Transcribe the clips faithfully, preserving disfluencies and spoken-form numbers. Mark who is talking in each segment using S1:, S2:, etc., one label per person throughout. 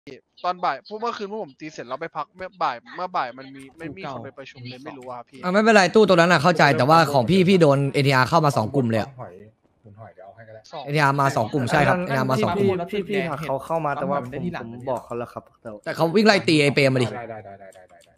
S1: ตอนบ่ายพวกเมื่อคืนพวกผมตีเสร็จแล้วไปพักเมื่อบ่ายเมื่อบ่ายมันมีไม่มีคนไปประชุมเลยไม่รู้อะครับพี่
S2: อ่ะไม่เป็นไรตู้ตัวนั้นอ่ะเข้าใจแต่ว่าของพี่พี่โดนเอทีอาร์เข้ามาสองกลุ่มเลย
S3: หอยหมุนหอยเดี๋ยวเอาให้ก็ได้
S2: เอทีอาร์มาสองกลุ่มใช่ครับเอทีอาร์มาสองกลุ่ม
S4: พี่พี่เขาเข้ามาแต่ว่าผมผมบอกเขาแล้วครับแต่
S2: แต่เขาวิ่งไล่ตีไอเปรมมาดิ
S3: ได้ได้ได้ได้ได้ได้ได้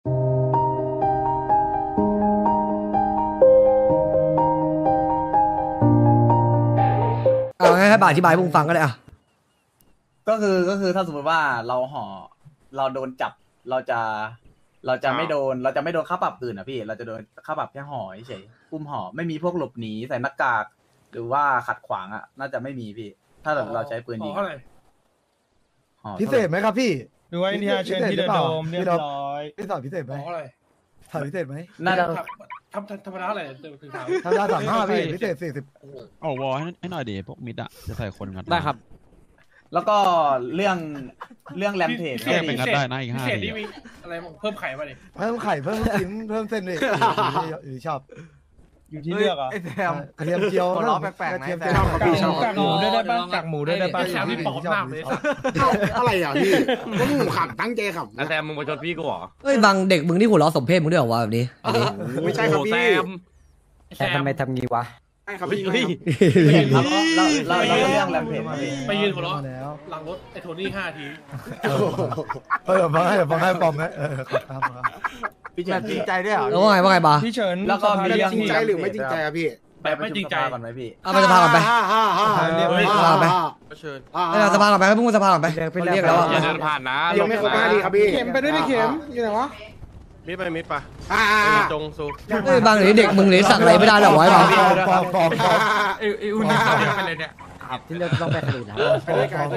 S2: เอาให้ให้บาอธิบายให้พวกมึงฟังก็ได้อ่ะ
S5: ก็คือก็คือถ้าสมมติว่าเราห่อเราโดนจับเราจะเราจะไม่โดนเราจะไม่โดนค่าปรับอื่นนะพี่เราจะโดนค่าปรับแค่ห่อเฉยอุ้มห่อไม่มีพวกหลบหนีใส่หน้ากากหรือว่าขัดขวางอ่ะน่าจะไม่มีพี่ ถ้าเราใช้ปืนยิงห่อ
S6: พิเศษไหมครับพี่
S7: หรือว่าอินเดียเชิญที่เดอะโดมเรียบร้อย
S6: พี่สอนพิเศษไหมสอนพิเศษไหม
S5: น่าจะ
S7: ทำธรรมดาอะไรถึงถาม
S6: ทำได้สามห้าพี่พิเศษสี่สิบ
S8: เอาวอลให้ให้หน่อยดิพวกมิดอะจะใส่คนกัน
S4: ได้ครับ
S5: แล้วก็เรื่องเรื่องแรมเพจ
S8: แค่เป็นงัดได้นะอีกห้า
S7: เศษ
S8: ที
S7: นี่มีอะไรเพิ่มไข่มาดิ
S6: เพิ่มไข่เพิ่มชิ้นเพิ่มเส้นด้วยอยู่ที่ชอบ
S7: อยู่ที่เลือกอ่ะ
S4: ไอ้แซม
S6: กระเทียมเจียว
S4: หัวเราะแปลกๆนะ
S6: กระเทียม
S4: แซ
S6: เจียว
S4: ม
S7: กากหมูด้วยได้ป่ะกากหมูด้วยได้ป่ะ
S6: ไอ้แซมนี่ปอกหน้าเลย
S9: อะไรอ่ะพี่ก็มึงขับตั้งใจขับ
S4: นะแซมมึงมาชนพี่กูเหรอ
S2: เฮ้ยบางเด็กมึงที่หัวเราะสมเพศมึงด้วยเหรอวะแบบนี้
S9: ไม่ใช่ครับพี่
S4: แซมทำไมทำงี้วะ
S9: ใช่ครับพี่
S5: แล้วก็เราเราเราเรื่องแรมเพจพี่
S7: ไปยืนหัวเราะ
S6: แล้ว
S7: หลังรถไอ้โทนี่ห้าที
S6: เออฟังให้ฟังให้ปอมนะเออครับ
S5: พี่เฉิน
S4: จริงใจด้วยเหรอ
S2: แล้วว่าไงว่าไงบา
S7: พี่เฉิน
S5: แล้วก็มีเรื่อง
S9: จริงใจหรือไม่จริงใจอ่ะพี่
S5: ไปประชุมสภาก่อนไหมพี่
S2: เอาไปสภาก่อนไป
S9: ฮ่าฮ่าฮ่าฮ่า
S7: เรียก
S9: ฮ่า
S2: ไป
S9: ฮ่า
S4: เชิญ
S9: ฮ่า
S2: ไปเอาสภาก่อนไปให้พวกมึงสภาก่อนไปมันเรียกแล้วอะ
S4: อย่าเดินผ่านนะ
S9: ยังไม่ครบห้าทีครับพี่
S7: เข็มไปด้วยดิเข็มอยู่ไหนวะ
S4: มิดไปมิดปะ
S9: อ่า
S4: จงซู
S2: เฮ้ยบางเดี๋ยวนี้เด็กมึงเนี่ยสั่งอะไรไม่ได้หรอกวะไอ้บาง
S6: ปอมปอมปอม
S4: ไอ้ไอ้อุ่นนี่ไปเลยเนี่ยครับที่เราต้องไปคดีนะ
S9: ไปด้วยกัน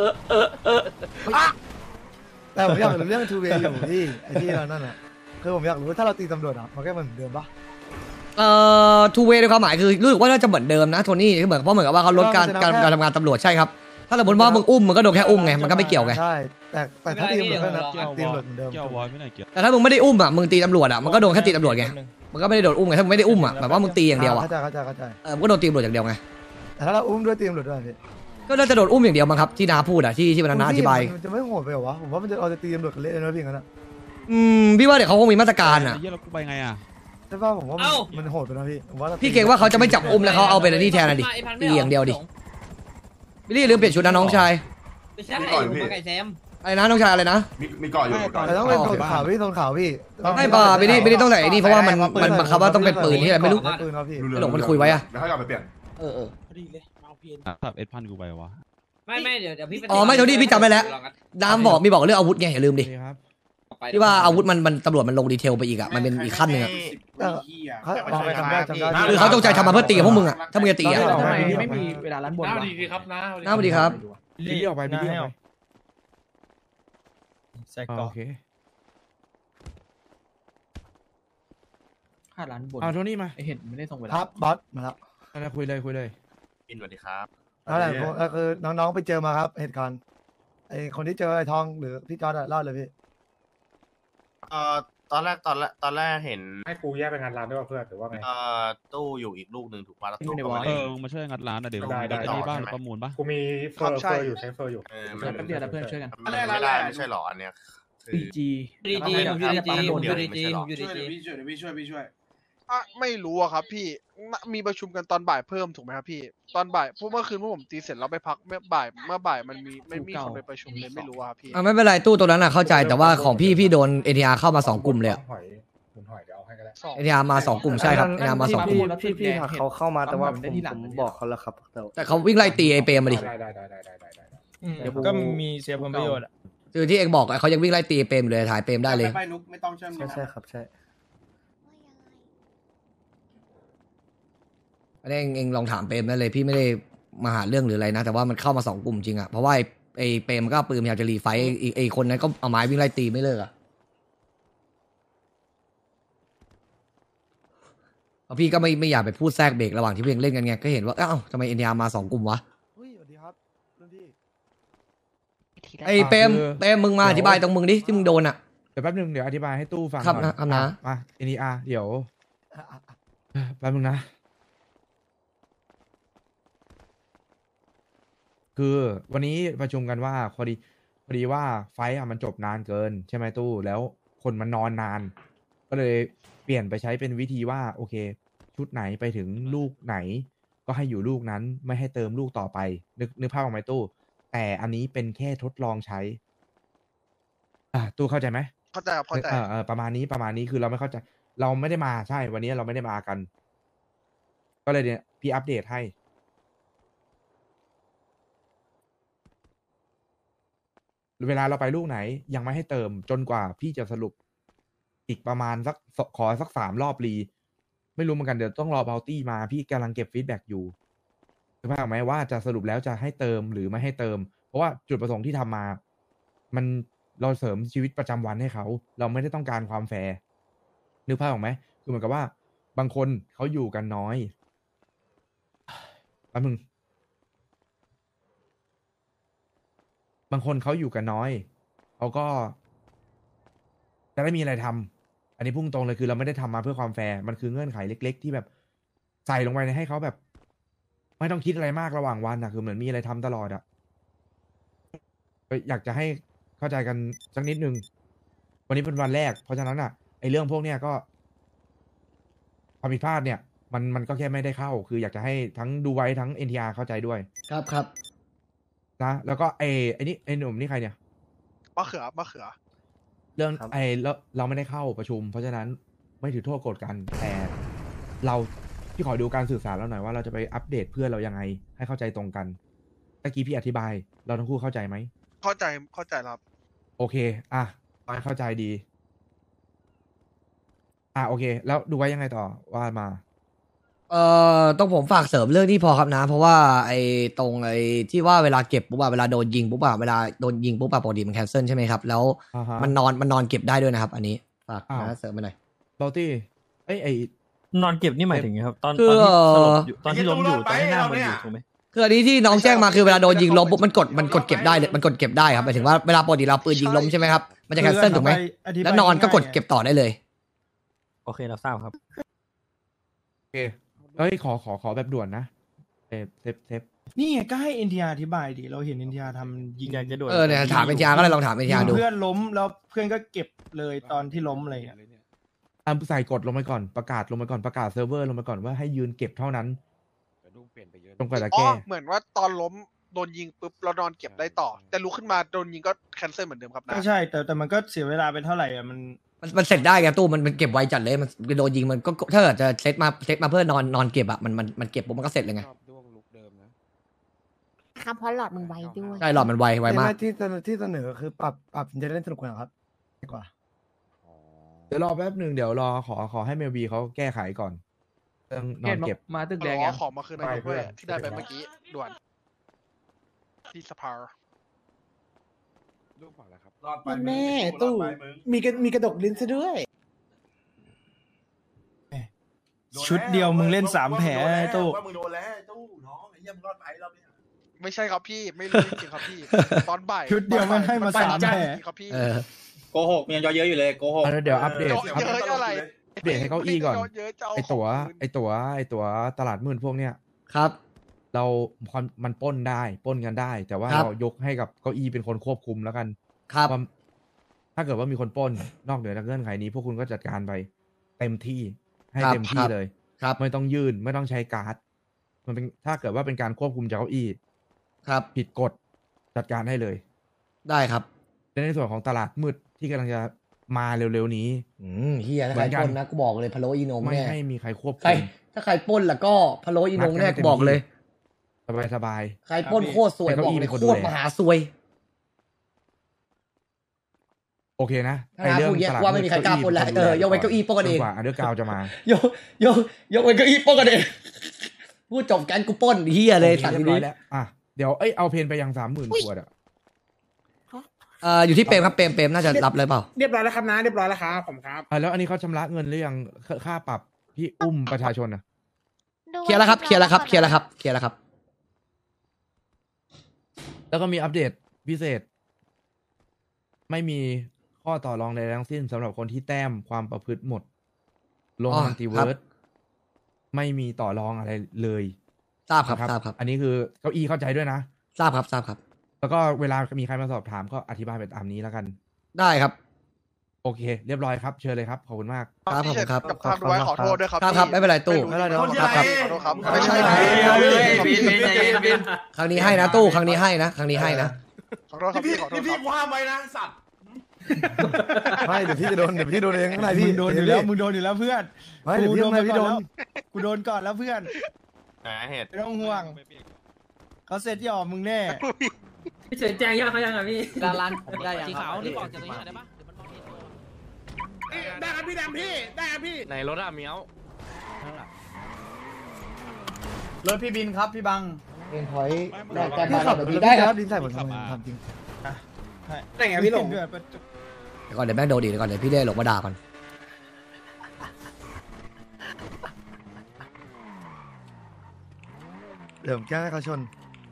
S6: แต่ผมอยากรู้เรื่องทูเวย์อยู่ที่ไอ้ที่เรานั่นอ่ะคือผมอยากรู้ถ้าเราตีตำรวจอ่ะมันก็เหมือนเดิมปะ
S2: เอ่อทูเวย์ในความหมายคือรู้สึกว่าน่าจะเหมือนเดิมนะโทนี่คือเหมือนเพราะเหมือนกับว่าเขาลดการการการทำงานตำรวจใช่ครับถ้าสมมติว่ามึงอุ้มมึงก็โดนแค่อุ้มไงมันก็ไม่เกี่ยวไง
S6: ใช่แต่แต่ถ้าตีตำรวจก็นะตีตำรวจเหมือนเดิม
S8: เกี่ยววอลไม่ได้เกี่ยว
S2: แต่ถ้ามึงไม่ได้อุ้มอ่ะมึงตีตำรวจอ่ะมันก็โดนแค่ตีตำรวจไงมันก็ไม่ได้โดนอุ้มไงถ้ามึงไม่ได้อุ้มอ่ะแบบว่ามึงตีอย่างเดียวอ่ะ
S6: เข้าใจเข้าใจเข้าใจ
S2: เออมันก็โดนตีตำรวจอย่างเดียวไง
S6: แต่ถ้าเราอุ้มด้วยตีตำรวจด้วยพี่
S2: ก็น่าจะโดนอุ้มอย่างเดียวมั้งครับที่นาพูดอ่ะที่ที่วันนั้นนาอธิบาย
S6: มันจะไม่โหดไปเหรอวะผมว่ามันจะเราจะตีตำรวจกันเละเลยนะพี่งั้นอะ
S2: อืมพี่ว่าเดี๋ยวเขาคงมีมาตรการอ่ะ
S8: เยี่ยเรากูไปไงอ่ะ
S6: ใช่ป่ะผมว่ามันโหดไปนะพี่ผมว่า
S2: พี่เก่งว่าเขาจะไม่จับอุ้มแล้วเขาเอาเป็นอันนี้แทนนะดิตีอย่างเดียวดิบิลลี่ลืมเปลี่ยนชุดนะน้องชาย
S4: ไม่ใช่มาไก่แซม
S2: อะไรนะน้องชายอะไรนะ
S9: มีมีเกาะอยู่
S6: แต่ต้องเป็นโซนขาวพี่โซนขาวพี่
S2: ไม่ป่าบิลลี่บิลลี่ต้องใส่ไอ้นี่เพราะว่ามันมันบังคับว่าต้องเป็นปืนที่อะไรไม่รู้
S6: ปืนครับพี่
S2: หลงมันคุยไว้อะ
S9: แล้วให้กลับไปเปลี่ยน
S2: เออเออ
S7: พอดีเลยมาเพียน
S8: ขับเอ็ดพันกูไปวะ
S4: ไม่ไม่เดี๋ยวเดี๋ยวพี่
S2: อ๋อไม่โทนี่พี่จำได้แล้วน้ำบอกมีบอกเรื่องอาวุธไงอย่าลืมดิที่ว่าอาวุธมันมันตำรวจมันลงดีเทลไปอีกอ่ะมันเป็นอีกขั้นหนึ่งอ่ะ
S6: เขาลองไปทำได้จำได้
S2: คือเขาจงใจทำมาเพื่อตีกับพวกมึงอ่ะถ้ามึงจะตีอ่ะ
S7: ไม่มีเวลาร้านบนน้าดีครับน้า
S2: น้าสวัสดีครับ
S7: บิลลี่ออกไปบิลลี่ออกไปใส่กล่อง
S4: ค่าร้านบน
S7: เอาโทนี่มาเห็นไม่ได้ส่งเวลา
S6: ครับบอสมาแล้ว
S7: อะไรคุยเลยคุยเลย
S4: บินสวัสดีครับ
S6: นั่นแหละก็คือน้องๆไปเจอมาครับเหตุการณ์ไอคนที่เจอไอทองหรือพี่จอร์ดเล่าเลยพี่
S10: เอ่อตอนแรกตอนแรกตอนแรกเห็น
S3: ให้กูแยกไปงานร้านด้วยเพื่อนหรือว่าไง
S10: เอ่อตู้อยู่อีกลูกหนึ่งถูกป่ะแล้วตู้ก็มา
S8: เอ
S10: เล่น
S8: อมึงมาช่วยงัดร้านหน่อยเดี๋ยว
S3: ได้ได้
S8: ไอ้นี่บ้างประมูลปะ
S3: กูมีเฟอร์เฟอร์อยู่ใช้เฟอร์อยู่
S10: เออมัน
S7: แป๊บเดียวนะเพื่อนช่วยกัน
S10: มันไม่ได้ไม่ใช่หรออันเนี้ยคือ
S7: จี
S4: ดีจีผมอยู่ดีจีผมอยู่ดีจีผมอยู่ดีจี
S1: พี่ช่วยพี่ช่วยพี่ช่วยอ่ะไม่รู้อะครับพี่น่ะมีประชุมกันตอนบ่ายเพิ่มถูกไหมครับพี่ตอนบ่ายพวกเมื่อคืนพวกผมตีเสร็จแล้วไปพักเมื่อบ่ายเมื่อบ่ายมันมีไม่มีคนไปประชุมเลยไม่รู้อะครับพี่
S2: อ่ะไม่เป็นไรตู้ตัวนั้นอ่ะเข้าใจแต่ว่าของพี่พี่โดนเอทีอาร์เข้ามาสองกลุ่มเลย
S3: หอยหมุนหอยเดี๋ยวเอาให้ก็ได้
S2: เอทีอาร์มาสองกลุ่มใช่ครับเอทีอาร์มาสองกลุ่ม
S4: พี่พี่เขาเข้ามาแต่ว่าผมผมบอกเขาแล้วครับแต่
S2: แต่เขาวิ่งไล่ตีไอเปรมมาดิ
S3: ได้ได้ได้ได้ได้ได้ได้
S7: เดี๋ยวก็มีเสียผลประโยชน์
S2: คือที่เองบอกอะเขายังวิ่งไล่ตีไอ้เปรมอยู่เลยถ่ายเปรมได้เลย
S9: ไม่นุกไม่ต้องเชื่อม
S6: ใช่ใช่ครับใช่
S2: อันนี้เองเองลองถามเปรมได้เลยพี่ไม่ได้มาหาเรื่องหรืออะไรนะแต่ว่ามันเข้ามาสองกลุ่มจริงอะเพราะว่าไอ้ไอ้เปรมก็เอาปืนพยายามจะรีไฟท์ไอ้ไอ้คนนั้นก็เอาไม้วิ่งไล่ตีไม่เลิกอะพี่ก็ไม่ไม่อยากไปพูดแทรกเบรกระหว่างที่เพียงเล่นกันไงก็เห็นว่าเอ้าทำไมเอ็นยามาสองกลุ่มวะ
S6: เฮ้ยสวัสดีครับรุ่นพี่
S2: ไอ้เปรมเปรมมึงมาอธิบายตรงมึงดิที่มึงโดนอะ
S7: เดี๋ยวแป๊บนึงเดี๋ยวอธิบายให้ตู้ฟัง
S2: ครับนะครับนะ
S7: มาเอ็นอาร์เดี๋ยวแป๊บนึงนะคือวันนี้ประชุมกันว่าพอดีพอดีว่าไฟท์อะมันจบนานเกินใช่ไหมตู้แล้วคนมันนอนนาน ก็เลยเปลี่ยนไปใช้เป็นวิธีว่าโอเค ชุดไหนไปถึงลูกไหน ก็ให้อยู่ลูกนั้นไม่ให้เติมลูกต่อไป นึกนึกภาพออกไหมตู้ แต่อันนี้เป็นแค่ทดลองใช้ อ่าตู้เข้าใจไหม
S1: เข้าใจครับเข้าใจ
S7: เออเออประมาณนี้ประมาณนี้คือเราไม่เข้าใจ เราไม่ได้มาใช่วันนี้เราไม่ได้มากัน ก็เลยเนี่ยพี่อัปเดตให้ เวลาเราไปลูกไหนยังไม่ให้เติมจนกว่าพี่จะสรุปอีกประมาณสักสขอสักสามรอบรีไม่รู้เหมือนกันเดี๋ยวต้องรอเบลตี้มาพี่กำลังเก็บฟีดแบ็กอยู่รู้ไหมว่าจะสรุปแล้วจะให้เติมหรือไม่ให้เติม เพราะว่าจุดประสงค์ที่ทำมา มันเราเสริมชีวิตประจำวันให้เขา เราไม่ได้ต้องการความแฟร์นึกภาพออกไหมคือเหมือนกับว่า บางคนเขาอยู่กันน้อยแป๊บนึง บางคนเขาอยู่กันน้อยเขาก็จะได้มีอะไรทำอันนี้พุ่งตรงเลยคือเราไม่ได้ทำมาเพื่อความแฟร์มันคือเงื่อนไขเล็ก ๆ ที่แบบใส่ลงไปให้เขาแบบ ไม่ต้องคิดอะไรมากระหว่างวันนะคือเหมือนมีอะไรทำตลอดอะก็อยากจะให้เข้าใจกันสักนิดนึงวันนี้เป็นวันแรกเพราะฉะนั้นอะไอเรื่องพวกเนี้ยก็ความผิดพลาดเนี่ย มันมันก็แค่ไม่ได้เข้า คืออยากจะให้ทั้งดูไว้ทั้ง เอ็น ที อาร์ เข้าใจด้วย
S2: ครับครับ
S7: นะแล้วก็ไอ้ไอ้นี่ไอ้หนุ่มนี่ใครเนี่ย
S1: มะเขือมะเขือ
S7: เรื่องไอ้เราเราไม่ได้เข้าประชุม เพราะฉะนั้นไม่ถือโทษโกรธกันแต่เราพี่ขอดูการสื่อสารเราหน่อยว่าเราจะไปอัปเดตเพื่อนเรายังไงให้เข้าใจตรงกันตะกี้พี่อธิบาย เราทั้งคู่เข้าใจไหม
S1: เข้าใจเข้าใจครับ
S7: โอเค อ่ะไปเข้าใจดี อ่ะโอเค แล้วดูไว้ยังไงต่อว่ามา
S2: เอ่อต้องผมฝากเสริมเรื่องที่พอครับนะ เพราะว่าไอ้ตรงไอ้ที่ว่าเวลาเก็บปุ๊บอะเวลาโดนยิงปุ๊บอะเวลาโดนยิงปุ๊บอะปกติมันแคนเซิลใช่ไหมครับแล้ว
S7: อ่าฮะ
S2: มันนอนมันนอนเก็บได้ด้วยนะครับ อันนี้ฝาก
S7: อ้าว
S2: นะเสริมไปหน่อย
S7: บอลตี้ไอ้ไอ้
S11: นอนเก็บนี่หมายถึงไงครับตอน
S2: คือ
S11: ตอนที่สลบอยู่ตอนที่ล้มอยู่ตอนที่หน้ามันอยู่ถูกไหม
S2: คืออันนี้ที่น้องแจ้งมาคือเวลาโดนยิงล้มปุ๊บมันกดมันกดเก็บได้เลยมันกดเก็บได้ครับหมายถึงว่าเวลาปกติเราปืนยิงล้มใช่ไหมครับมันจะแคนเซิลถูกไหมแล้วนอนก็กดเก็บต่อได้เลย
S11: โอเครับทราบครับ
S7: โอเคเอ้ยขอขอขอแบบด่วนนะเซฟเซฟเซฟ
S12: นี่ไงก็ให้ เอ็น ที อาร์ อธิบายดิเราเห็น เอ็น ที อาร์ ทำยิง
S11: อยากจะด่วน
S2: เออเนี่ยถามเอ็นทีอาร์ก็เลยลองถามเอ็นทีอาร์ดู
S12: เพื่อนล้มแล้วเพื่อนก็เก็บเลยตอนที่ล้มอะไรอย่างเงี้ย
S7: อ่ะใส่กดลงไปก่อนประกาศลงไปก่อนประกาศเซิร์ฟเวอร์ลงไปก่อนว่าให้ยืนเก็บเท่านั้นตรงกว่าจะ
S1: อ๋อ
S7: แก้
S1: เหมือนว่าตอนล้มโดนยิงปุ๊บเรานอนเก็บได้ต่อ แต่ลุกขึ้นมาโดนยิงก็แคนเซิลเหมือนเดิมครับนะ
S12: ก็ใช่แต่แต่มันก็เสียเวลาไปเท่าไหร่อ่ะมัน
S2: มันมันเสร็จได้ไงตู้มันมันเก็บไวจัดเลยมันโดนยิงมันก็ถ้าเกิดจะเซตมาเซตมาเพื่อนอนนอนเก็บอะมันมันมันเก็บปุ๊บมันก็เสร็จเลยไง
S13: ครับเพราะหลอดมันไวด้วย
S2: ใช่หลอดมันไวไวมาก
S6: ที่เสนอที่เสนอคือปรับปรับจะเล่นสนุกกว่าครับดีกว่า
S7: เดี๋ยวรอแป๊บหนึ่งเดี๋ยวรอขอขอให้เมลบีเขาแก้ไขก่อนเรื่องนอนเก็บ
S1: มาตึกแดงขอมาคืนนายกด้วยที่ได้ไปเมื่อกี้ด่วนที่สภา
S9: แม่ตู้มีกระมีกระดกลิ้นซะด้วย
S12: ชุดเดียวมึงเล่นสามแผลไอ้ตู้
S10: ว่ามึงโดนแล้วตู้น้องไอ้เหี้ยมึงรอดไปรอบนี้
S1: ไม่ใช่ครับพี่ไม่รู้จริงๆครับพี่ ตอนบ่าย
S12: ชุดเดียวมันให้มาสามแผล
S1: ครับพี่
S2: เออ
S10: โกหกยังเยอะอยู่เลยโกหก
S7: อ่ะเดี๋ยวอัปเดต
S1: เยอะ
S7: อัป
S1: เยอะอะไร
S7: เดตให้เก้าอี้ก่อน
S1: เยอะจะเอา
S7: ไอตั๋ว
S1: ของคืน
S7: ไอตั๋วไอตั๋วตลาดมืดพวกเนี้ย
S2: ครับ
S7: เราความมันปล้นได้ปล้นกันได้ แต่ว่า
S2: ครับ
S7: เรายกให้กับเก้าอี้เป็นคนควบคุมแล้วกัน
S2: ครับ
S7: ว่าถ้าเกิดว่ามีคนปล้นนอกเหนือจากเงื่อนไขนี้ พวกคุณก็จัดการไปเต็มที่ให้
S2: ครับ
S7: เต็มที่
S2: ครับ
S7: เลย
S2: ครับ
S7: ไม่ต้องยื่นไม่ต้องใช้การ์ดมันเป็นถ้าเกิดว่าเป็นการควบคุมจากเก้าอี้
S2: ครับ
S7: ผิดกฎจัดการให้เลย
S2: ได้ครับ
S7: และในส่วนของตลาดมืดที่กำลังจะมาเร็วๆนี้
S2: อืมเฮียถ้า
S7: เหมื
S2: ใคร
S7: อนกัน
S2: ปล้นนะกูบอกเลยพะโล้อีนง
S7: ไม่
S2: แน่
S7: ให้มีใครควบ
S2: ใคร
S7: คุม
S2: ถ้าใครปล้นแล้วก็พะโล้อีนง
S7: นัดกัน
S2: แน่
S7: ให้เต็
S2: กู
S7: ม
S2: บอกเลย
S7: สบายสบาย
S2: ใครปล้นโคตรสวย
S7: ให้
S2: บ
S7: เก้า
S2: อก
S7: อี้
S2: เล
S7: เป็
S2: ย
S7: นคน
S2: โค
S7: ดู
S2: ตร
S7: แล
S2: มหาซวย
S7: โอเคนะ
S2: ถ้าพูดอย่างเงี้ยว่าไม่มีใครกล้าปล้นแล้วเออยกเว้นเก้าอี้ปล้นกันเอง
S7: จกว่าอันเดอร์กราวจะมา
S2: ยกยกยกเว้นเก้าอี้ปล้นกันเองพูดจบแกนกูปล้นเฮียเลยสัตว์
S7: เรี
S2: ที
S7: ยบร้อ
S2: นี้
S7: ยแล้วอ่ะเดี๋ยวเอ้ยเอาเพนไปยังสามหมื่นขวดอ่ะ
S2: เอ่ออยู่ที่เปรมครับเปรมเปรมน่าจะรับเลยเปล่า
S9: เรียบร้อยแล้วครับนะเรียบร้อยแล้วครับผมครับ
S7: อ่ะแล้วอันนี้เขาชำระเงินหรือยังค่าค่าปรับที่อุ้มประชาชนอ่ะ
S2: เคลียร์แล้วครับเคลียร์แล้วครับเคลียร์แล้วครับเคลียร์แล้วครับ
S7: แล้วก็มีอัปเดตพิเศษ ไม่มีข้อต่อรองใดทั้งสิ้นสำหรับคนที่แต้มความประพฤติหมด ลง
S2: อ๋อ
S7: มัลติ
S2: ครั
S7: เวิร์
S2: บ
S7: สไม่มีต่อรองอะไรเลย
S2: ทราบครับ
S7: นะ
S2: ทราบครับ
S7: อันนี้คือเก้าอี้เข้าใจด้วยนะ
S2: ทราบครับทราบครับ
S7: เแล้วก็เวลามีใครมาสอบถามก็อธิบายไปตามนี้แล้วกัน
S2: ได้ครับ
S7: โอเค เรียบร้อยครับเชิญเลยครับขอบคุณมาก
S2: ครับผมครับ
S1: กับทางด้วยขอโทษด้วยครับ
S2: ครับครับไม่เป็นไรตู้
S1: ไม่รู้
S2: ไม่เป็นไร
S1: ครับ
S2: ครับ
S1: ขอโทษครับไม่ใช่
S5: บินบินใจเย็นบิน
S2: ครั้งนี้ให้นะตู้ครั้งนี้ให้นะครั้งนี้ให้นะ
S1: ขอโทษครับพี่ขอโทษครับ
S10: ว่าไปนะสัตว์
S6: ไม่เดี๋ยวพี่จะโดนเดี๋ยวพี่โดนเองข้างใน
S12: มึ
S6: พี่
S12: งโดนอยู่แล้วมึงโดนอยู่แล้วเพื่อน
S6: ไม่เดี๋ยวพี่ข้างในพี่โดน
S12: กูโดนก่อนแล้วเพื่อน
S10: ไหนเหตุ
S12: ไม่ต้องห่วงเขาเซ็ตยอมมึงแน่
S14: พี่เฉินแจงยังเขายังอ่ะพี่
S5: ร้านร้านได้ยัง
S14: สีขาวนี่ออกจากตรงนี้ได้ปะ
S9: ได้ครับพี่แดมพี่ได้ครับพี่
S10: ไหนรถอะเมียว
S5: รถพี่บินครับพี่บัง
S2: เป็นพอยต์แลกกัน
S6: พี่
S2: มา
S6: ขับ
S2: แบบ
S6: พี่
S2: นี้ได้ครับ
S6: ดินใส่ผมทำไมทำจริง
S9: ได้ไงพี่หลง
S12: เดือด
S2: เดี๋ยวก่อนเดี๋ยวแม่งโดนดีเดี๋ยวก่อนเดี๋ยวพี่เล่หลงมาด่าก่อน
S6: เดี๋ยวผมแก้ให้เขาชน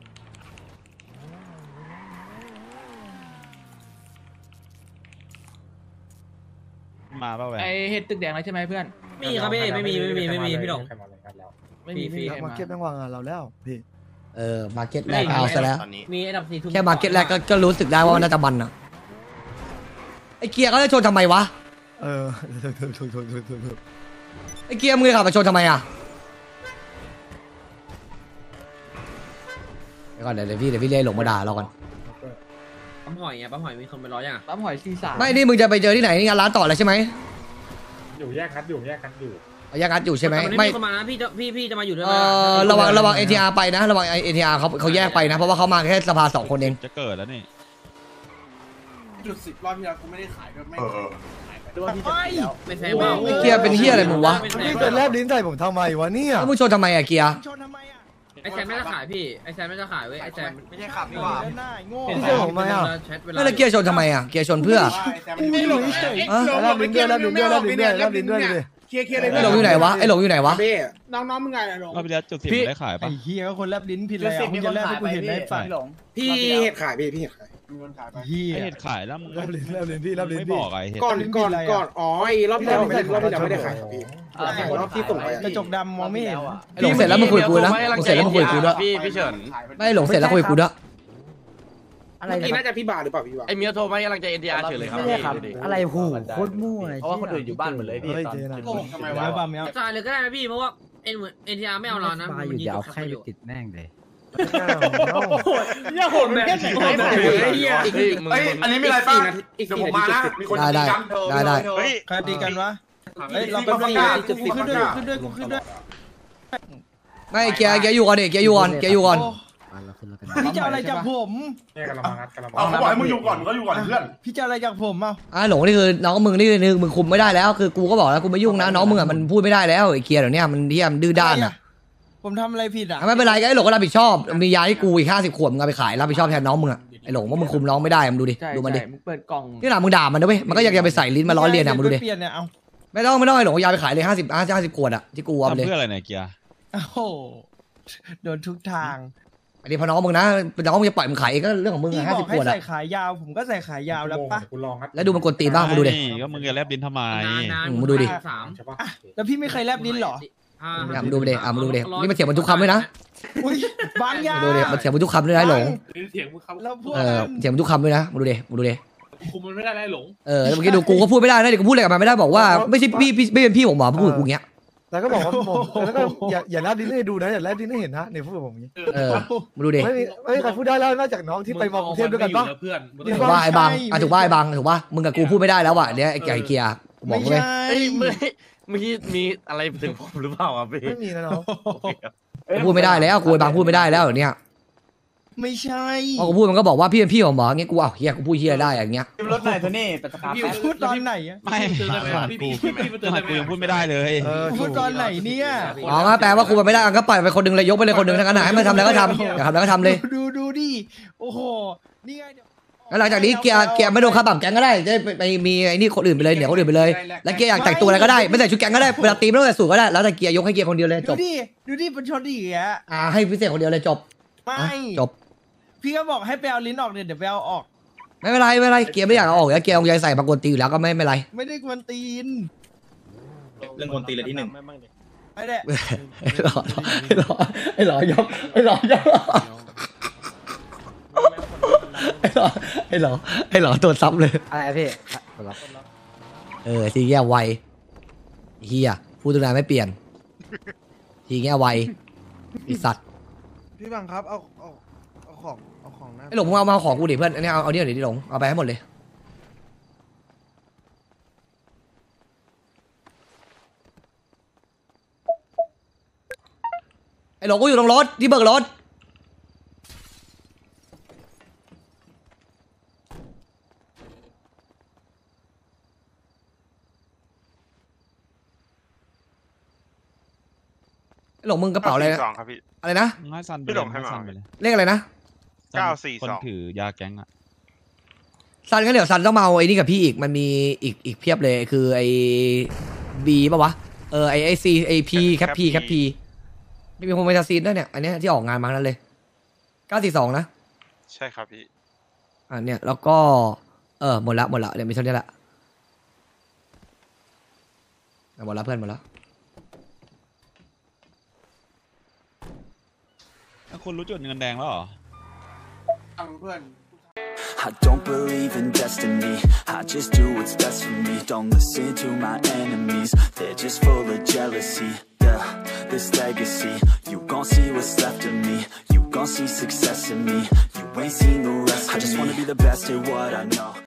S8: มาเปล่าแหว
S12: ไอเห็ดตึกแดงแล้วใช่ไหมเพื่อน
S14: ไม่มีครับพี่ไม่มีไม่มีไม่มีพี่หลง
S3: ใครมาเลยกันแล้ว
S12: ไม่มีฟรี
S6: มาเก็ตแม่งวางเราแล้วพี่
S2: เออมาร์เก็ตแรกก็เอาซะแล้ว
S14: มีอันดับสี่ทุ่ม
S2: แค่มาร์เก็ตแรกก็ก็รู้สึกได้ว่ามันน่าจะมันอะไอ้เกียร์เขาจะชนทำไมวะ
S6: เออถูกถูกถูกถูกถูกถูก
S2: ไอ้เกียร์มึงจะขับมาชนทำไมอะเดี๋ยวก่อนเดี๋ยวพี่เดี๋ยวพี่เล่หลงมาด่าเราก่อน
S14: ปั๊มหอยไงปั๊มหอยมีคนไปร้อยยัง
S12: ปั๊มหอยซีสาม
S2: ไม่นี่มึงจะไปเจอที่ไหนนี่งานร้านต่อเลยใช่ไหม
S3: อยู่แยกคัดอยู่แยกคัดอยู่
S2: เอายังงัดอยู่ใช่ไหม
S14: แต่น
S2: ไม่
S14: มีคนมานะพี่จะพี่พี่จะมาอยู่ด้วย
S2: เอ
S14: ไหม
S2: อระวังระวังเอทีอาร์ไปนะระวังเอทีอาร์เขาเขาแยกไปนะเพราะว่าเขามาแค่สภาสองคนเอง
S8: จะเกิดแล้วนี่
S9: จุดสิบรอบที่แล้วกูไม่ได้ขายด้วยไม่
S5: ด้วยพี่จะไปแล้ว
S14: ไม่แซงเปล่า
S2: ไอ้เกียร์เป็นเฮียอะไรมึงวะ
S14: ไม่แซง
S6: พี่
S14: เป
S6: จะ
S14: ล่า
S6: แลบลิ้นใส่ผมทำไมวะเนี่ย
S2: แล้วมึงชนทำไมอะเกียร์
S12: ชนทำไมอ่ะ
S14: ไอแซมไม่ได้ขายพี่ไอแซมไม่ได้ขายเว้ยไอแซม
S10: ไม่ใช่ขับนี่หว่า
S12: เดินหน้าโง่
S6: พี่เจอผมไหมอ่ะ
S14: แชทเวลา
S2: ไม่แล้วเกียร์ชนทำไมอะเกียร์ชนเพื่อ
S6: ไม่หลงเฉยแลบลิ้นด้วยแลบลิ้นด้วยแลบลิ้นด้วยแลบลิ้นด้วยดิ
S9: เคลียร์เคลียร์เลย
S2: ไอ้หลงอยู่ไหนวะไอ้หลงอยู่ไหนวะ
S9: พี่น้องๆมึงไงอะหลง
S8: รอบที่แล้วจุดสิบได้ขาย
S12: ไอ้
S8: ปะ
S12: เฮียก็คนแลบลิ้นผิด
S5: จุ
S12: แล้
S5: ด
S12: ว
S5: สิบ
S12: มึ
S5: มี
S12: ง
S5: ค
S12: จะ
S5: น
S12: แลบ
S5: ขา
S12: ให้
S5: ย
S12: กู
S5: ไป
S12: เห็นได้
S5: พี่
S12: ฝัน
S5: พี่หลง
S9: พี่เห็ดขายพี่พี่เห็ดขายมีคนขายไป
S12: เฮีย
S8: ไอเห็ดขายแล้วมึง
S6: แลบลิ้นแลบลิ้นพี่แลบลิ้น
S8: ไม่
S6: พี่
S8: บอกไอเห็ด
S9: ก่อนก่อนก่อนอ๋อไอ้รอบที่แล้วไม่ได้รอบที่แล้วไม่ได้ขายครับพี่รอบที่ส่งไป
S12: กระจกดำมองไม่เห็น
S2: ไอ้หลงเสร็จแล้วมึงคุยกับกูนะมึงเสร็จแล้วมึงคุยกับกูด้วย
S10: พี่พี่เฉิน
S2: ไม่หลงเสร็จแล้วคุยกับกูด้วย
S6: อะไร
S9: เมื่อกี้
S6: นะ
S9: น่าจะพี่บาหรือเปล่าพี่บา
S10: ไอเมียโทรมาให้กำลังใจเอ็นดีอาร์เฉยเลยครับ
S6: อะไรหูโคตรมั่ว
S5: เพราะว่าคนอื่นอยู่บ้านหมดเลยพี่
S6: เฮ้ย
S5: ตอน
S6: เจนะ
S9: โกหกทำไมวะ
S12: แล้วปั๊มเนี้ย
S14: จ่ายเลยก็ได้นะพี่เพราะว่าเอ็นเอ็นทีอาร์ไม่เอาเรานะมันยิงกับใครอยู่
S11: ติดแม่งเลย
S9: อย่าโหดแค่ไหนไหนเฮีย
S10: เฮ้ยอันนี้ไม่ไรป้า
S9: อีก
S10: เดี๋ยว
S9: สี่
S10: ผม
S9: นา
S10: มา
S9: ที
S10: นะมีคน
S2: ได้ได้ได้ได้
S10: เฮ้ย
S12: ใครตีกันวะเฮ้ยเราเป็นกูขึ้นด้วยขึ้นด้วยกูขึ้นด้วย
S2: ไม่เกียร์เกียร์อยู่ก่อนดิเกียร์อยู่ก่อนเกียร์อยู่ก่อน
S12: พี่จะอะไรจากผม
S3: แยกกันละมางัดกันละมา
S10: เอาเขาบอกให้มึงอยู่ก่อนมึงก็อยู่ก่อนเพื่อน
S12: พี่จะอะไรจากผมอ่ะ
S2: อ่ะหลงนี่คือน้องมึงนี่นึงมึงคุมไม่ได้แล้วคือกูก็บอกแล้วกูไม่ยุ่งนะน้องมึงอ่ะมันพูดไม่ได้แล้วไอ้เกียร์เดี๋ยวนี้มันเที่ยมดื้อด้านอ่ะ
S12: ผมทำอะไรผิดอ่ะ
S2: ไม่เป็นไรก็ไอ้หลงก็รับผิดชอบมียาที่กูอีกห้าสิบขวดมึงเอาไปขายรับผิดชอบแทนน้องมึงอ่ะไอ้หลงว่ามึงคุมน้องไม่ได้มึงดูดิดูมันดิ
S12: มึงเปิดกล่อง
S2: นี่หนามึงด่ามันนะเว้ยมันก็ยังจะไปใส่ลิ้นมาล้อเลียนอ่ะมึงดูดิ
S12: เปลี่ยนเนี่ยเอา
S2: ไม่ต้องไม่ต้องไอ้หลงเอายาไปขายเลยห้าสิบห้าสิบขวดอ่ะที่กูเอาไป
S8: ทำ
S2: เลย
S8: เพื่ออะไรเนี่ยเกียร์
S12: โอ้โหโดนทุกทาง
S2: อันนี้พอน้องมึงนะน้องมึงจะปล่อยมึงขายเองก็เรื่องของมึง
S12: พี่
S2: ห้า
S12: บ
S2: สิ
S12: อบ ก
S2: ข
S12: ให้
S2: วดอ่ะ
S12: ใส่ขายาวผมก็ใส่ขายาวแล้วปะ
S3: กูลองงัด
S2: แล้วดูมันกดตีนบ้างมึงดูดิ
S8: นี่ก็มึงจะแลบดินทำไม
S14: นาน
S2: อืมมึงดูดิ
S14: สาม
S3: ใช่ปะ
S12: แล้วพี่ไม่เคยแลบลิ้นเหรอ
S14: ห้า
S2: อ่ะมึงดูไปดิอ่ะมึงดูไปดินี่มันเสียงมันทุกคำด้วยนะ
S12: อุ้ยบางอยาง
S2: มึงดูดิมันเสียงมันทุกคำด้วยนะไอ้หลง
S9: เสียงมึงเขา
S12: แล้วพวก
S2: เออเสียงมันทุกคำด้วยนะมึงดูดิมึงดูดิ
S9: คุมมันไม่ได้เลยหลง
S2: เออแล้วเมื่อกี้ดูกูก็พูดไม่ได้นะเดี๋ยวกูพูดอะไรกับมันไม่ได้บอกว่าไม่ใช่พี่พี่ไม่เป็นพี่ผมหมอพูดกับกูเงี้ย
S6: แล้วก็บอกว่าผมแล้วก็อย่าอย่าแลบลิ้นให้ดูนะอย่าแลบลิ้นให้เห็นนะเนี่ยพูดกับผมอย่างนี้
S2: เออมึงดูดิ
S6: ไม่มีไม่มีใครพูดได้แล้วนอกจากน้องที่ไปมอกรุงเทพด้วยกันปะ
S9: เพื่อน
S2: ถูกว่าไอ้บางอ่ะถูกว่าไอ้บางถูกว่ามึงกับกูพูดไม่ได้แล้วว่ะเดี๋ยวไอ้ไก่เกียร์กูบอก
S12: ไม่
S2: เลย
S12: ใช่
S10: เฮ้ยเมื่อเมื่อกี้มีอะไรถึงผมหรือเปล่าครับพี่
S6: ไม่มีนะน้อง
S2: พูดไม่ได้แล้วกูไอ้บางพูดไม่ได้แล้วเดี๋ยวนี้
S12: ไม่ใช่
S2: พอกูพูดมันก็บอกว่าพี่เป็นพี่ผมหมอเงี้ยกูอ้าวเฮียกูพูดเฮียได้อย่างเงี้ย
S5: รถไหนโทนี่เป็นสภาพ
S12: พี่พูดตอนไหนอะ
S8: ไม่ขนาดกูขนาดกูยังพูดไม่ได้เลย
S6: เออ
S12: พูดตอนไหนเนี่ย
S2: อ๋องั้นแปลว่ากูมันไม่ได้งั้นก็ปล่อยไปคนหนึงเลยยกไปเลยคนหนึงทั้งนั้นนะให้มันทำอะไรก็ทำอยากทำอะไรก็ทำเลย
S12: ดูดูดิโอ้โหนี่ไงเดี๋ยว
S2: แล้วหลังจากนี้เกียร์เกียร์ไม่โดนค่าปรับแก๊งก็ได้จะไปไปมีไอ้นี่คนอื่นไปเลยเนี่ยคนอื่นไปเลยแล้วเกียร์อยากแต่งตัวอะไรก็ได้ไม่ใส่ชุดแก๊งก็ได้เวลาตีไม่ต้องใส่สูทก็ได้แล้วแต่เกียร์ยกให้เกียร์คนเดียวเลยจ
S12: ดู
S2: บ
S12: ดิดูดิเป็นชนดิอ่ะ
S2: อ่าให้พิเศษคนเดียวเลยจบ
S12: ไม่
S2: อ่ะจบ
S12: พี่ก็บอกให้ไปเอาลิ้นออกเนี่ยเดี๋ยวไปเอาออก
S2: ไม่เป็นไรไม่เป็นไรเกียร์ไม่อยากเอาออกแล้วเกียร์คงจะใส่ปรากฏตีอยู่แล้วก็ไม่เป็นไร
S12: ไม่ได้กวนตีน
S10: เรื่องคนตีเลยที่หนึ่ง
S12: ไม่ได้
S2: ไอ้หล่อไอ้หล่อไอ้หล่อยกไอ้หล่อยกไอ้หลอไอ้หลอไอ้หลอตัวซับเลย
S4: อะไรพี่
S2: เออทีแง่ไวเฮียพูดตัวนานไม่เปลี่ยน ทีแง่ไวไอสัตว์
S1: พี่บังครับเอาเอาเอาของเอาของหน้า
S2: ไอ้หลงมึงเอามาเอาของกูดิเพื่อนอันนี้เอาเอาเนี่ยเดี๋ยวดิหลงเอาไปให้หมดเลยไอ้หลงกูอยู่ตรงรถที่เบิกรถไอ้หลงมึงกระเป๋าอะไรนะ
S10: สองครับพี่
S2: อะไรนะ
S8: ง่ายซันไป
S10: พี่
S8: เล
S10: หล
S8: ย
S10: งให้
S8: ง่าย
S10: มา
S8: ซันไปเลย
S2: เลขอะไรนะ
S10: เก้าสี่
S8: คน
S10: สอง
S8: ถือยาแก๊งอะ
S2: ซันก็เดี๋ยวซันต้องมาเอาไอ้นี่กับพี่อีกมันมีอีกอีกเพียบเลยคือไอ้บีป่ะวะเออไอ้ไอ้ซีไอ้พีแคปพีแคปพีนี่มีโฮมเมทาซีนด้วยเนี่ยอันเนี้ยที่ออกงานมานั้นเลยเก้าสี่สองนะ
S10: ใช่ครับพี่
S2: อ่าเนี่ยแล้วก็เออหมดละหมดละเดี๋ยวมีเท่านี้ละหมดละเพื่อนหมดละ
S8: คนรู้จุดเงินแดงแล้วเหรอ
S15: I don't believe in destiny. I just do what's best for me. Don't listen to my enemies. They're just full of jealousy. Yeah, this legacy. You gon' see what's left of me. You gon' see success in me. You ain't seen the rest of me. I just wanna be the best at what I know.